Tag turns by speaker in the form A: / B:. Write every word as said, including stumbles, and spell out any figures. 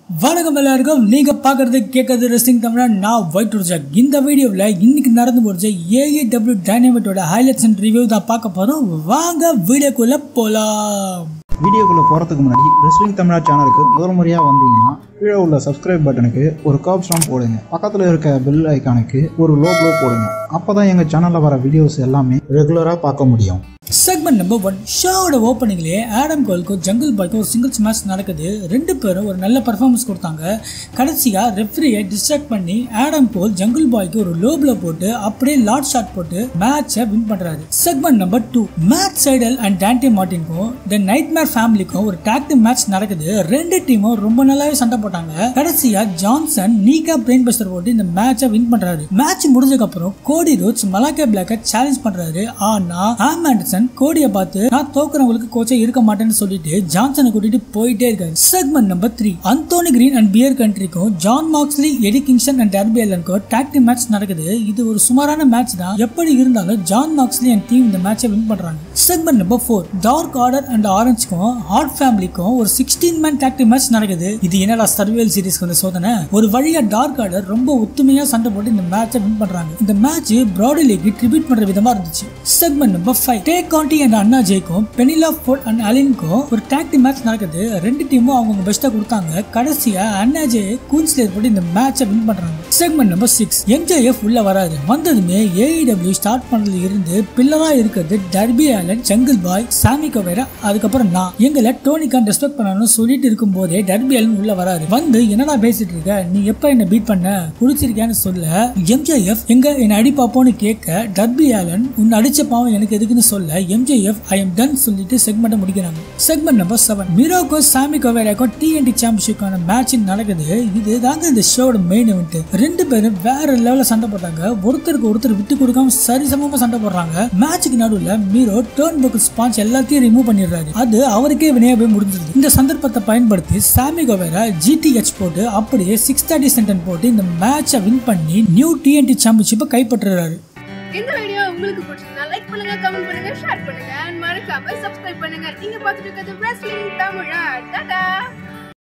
A: வணக்கம் எல்லாருக்கும், நீங்க பாக்குறது கேட்கறது ரெஸ்லிங் தமிழா. நான் ஒயிட் ரோஜாக். இந்த வீடியோவில் இன்னைக்கு நடந்து போச்சு A E W Dynamite highlights and review தான் பார்க்க போறோம். வாங்க வீடியோக்குள்ள போலாம்.
B: வீடியோக்குள்ள போறதுக்கு முன்னாடி ரெஸ்லிங் தமிழா சேனலுக்கு முதல் முறையா வந்தீங்கன்னா கீழே உள்ள சப்ஸ்கிரைப் பட்டனுக்கு ஒரு கர்வ்ஸ்லாம் போடுங்க. பக்கத்தில் இருக்க பெல் ஐக்கானுக்கு ஒரு லோ ப்ளோ போடுங்க. அப்பதான் எங்க சேனல்ல வர வீடியோஸ் எல்லாமே ரெகுலரா பார்க்க முடியும்.
A: Segment number one. ஷோவோட ஓப்பனிங்லேயே ஆடம் கோலுக்கும் ஜங்கிள் பாய்க்கும் ஒரு சிங்கிள்ஸ் மேட்ச் நடக்குது. ரெண்டு பேரும் ஒரு நல்ல பர்ஃபார்மன்ஸ் கொடுத்தாங்க. கடைசியா ரெஃப்ரியை டிஸ்ட்ராக்ட் பண்ணி ஆடம் கோல் ஜங்கிள் பாய்க்கு ஒரு லோ ப்ளோ போட்டு அப்படியே லாட் ஷாட் போட்டு மேட்சை வின் பண்றாரு. Segment number two. Matt Sydal and Dante மார்டினுக்கும் தி நைட் மேர் ஃபேமிலிக்கும் ஒரு டாக் டீம் மேட்ச் நடக்குது. ரெண்டு டீமும் ரொம்ப நல்லாவே சண்டை போட்டாங்க. கடைசியா ஜான்சன் நீக்கா பிரெயின் பஸ்டர் போட்டு இந்த மேட்சை வின் பண்றாரு. மேட்ச் முடிஞ்சதுக்கு அப்புறம் கோடி ரோட்ஸ் மலாக்கா பிளாக்க சேலஞ்ச் பண்றாரு. ஆனா ஆம் ஆண்டர்சன் கோடியை பார்த்து நான் தோக்குறவங்களுக்கு கோச்சே இருக்க மாட்டேன்னு சொல்லிட்டு ஜான்சனை கூட்டிட்டு போயிட்டே இருக்காரு. Segment number three. Anthony Greene and Bear கண்ட்ரிக்கும் Jon Moxley, Eddie Kingston and Darby அல்லனுக்கும் டாக் டீம் மேட்ச் நடக்குது. இது ஒரு சுமாரான மேட்ச் தான். எப்படி இருந்தாலும் ஜான் மாக்ஸ்லி அண்ட் டீம் இந்த மேட்சை வின் பண்றாங்க. Segment number four. Dark Order and ஆரஞ்சுக்கும் ஹார்ட் ஃபேமிலிக்கும் ஒரு sixteen man tag team match நடக்குது. இது என்னடா சர்வைவல் சீரிஸ்க்கு வந்த சோதனை. ஒரு வழியா டார்க் ஆர்டர் ரொம்ப ஒத்துமையா சண்டை போட்டு இந்த மேட்சை வின் பண்றாங்க. இந்த மேட்ச் ப்ராடி லீக் ட்ரிபியூட் பண்ற விதமா இருந்துச்சு. Segment number five. Tay Conti and Anna ஜெய்க்கும் பெனிலா ஃபோர்ட் அண்ட் அலினுக்கும் ஒரு டாக் டீம் மேட்ச் நடக்குது. ரெண்டு டீமும் அவங்க பெஸ்டா கொடுத்தாங்க. கடைசியா அண்ணா ஜெய் கூன்ஸ்லேர் போட்டு இந்த மேட்சை வின் பண்றாங்க. Segment number six. M J F உள்ள வராது. வந்ததுமே A E W ஸ்டார்ட் பண்ணதுல இருந்து பில்லரா இருக்கிறது டர்பி அல்லன், ஜங்கிள் பாய், சாமி கவேரா, அதுக்கப்புறம் நான் எங்களை டோனி கான் ரெஸ்பெக்ட் பண்ணணும்னு சொல்லிட்டு இருக்கும் போதே டர்பி அல்லன் உள்ள வராரு. வந்து என்னடா பேசிட்டு இருக்க, நீ எப்ப என்ன பீட் பண்ண, குடிச்சிருக்கியான்னு சொல்ல M J F எங்க என்ன அடி பாப்போன்னு கேட்க டர்பி அல்லன் உன்னை அடிச்ச பாவம் எனக்கு எதுக்குன்னு சொல்ல M J F I am done சொல்லிட்டு செக்மெண்ட் முடிக்கிறாங்க. Segment number seven. மிரோக்கோ சாமி கவேராக்கும் T N T சாம்பியன்ஷிப்கான மேட்ச் நடக்குது. இது தாங்க இந்த ஷோட மெயின் இவெண்ட். ரெண்டு பேரும் வேற லெவல்ல சண்டை போட்டாங்க. ஒருத்தருக்கு ஒருத்தர் விட்டு கொடுக்காம சரிசமமா சண்டை போடுறாங்க. மேட்சுக்கு நடுவுல மீரோ டர்ன் பக்கல் ஸ்பான்ச் எல்லாத்தையும் ரிமூவ் பண்ணிடுறாரு. அது அவருக்கே வினையா போய் முடிஞ்சிருது. இந்த சந்தர்ப்பத்தை பயன்படுத்தி சாமி கவேரா G T H போட்டு அப்படியே சிக்ஸ் தேர்ட்டி சென்டன் போட்டு இந்த மேட்சை வின் பண்ணி நியூ T N T சாம்பியன்ஷிப்பை கைப்பற்றுறாரு.
C: இந்த வீடியோ உங்களுக்கு பிடிச்சிருந்தா லைக் பண்ணுங்க, கமெண்ட் பண்ணுங்க, ஷேர் பண்ணுங்க, மறக்காம சப்ஸ்கிரைப் பண்ணுங்க. நீங்க பார்த்துட்டு இருக்கிறது ரெஸ்லிங் தமிழா. டாடா.